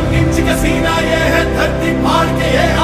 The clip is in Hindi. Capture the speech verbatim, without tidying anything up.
इंच का सीना ये है धरती फाड़ के ये